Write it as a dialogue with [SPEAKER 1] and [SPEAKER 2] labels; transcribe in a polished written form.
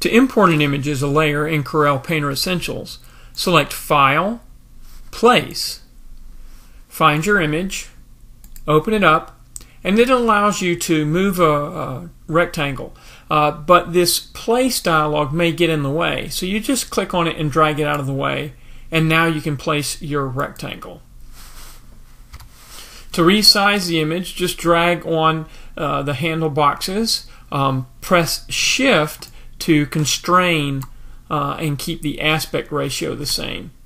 [SPEAKER 1] To import an image as a layer in Corel Painter Essentials, select File, Place, find your image, open it up, and it allows you to move a rectangle. But this place dialog may get in the way, so you just click on it and drag it out of the way, and now you can place your rectangle. To resize the image, just drag on the handle boxes, press Shift to constrain and keep the aspect ratio the same.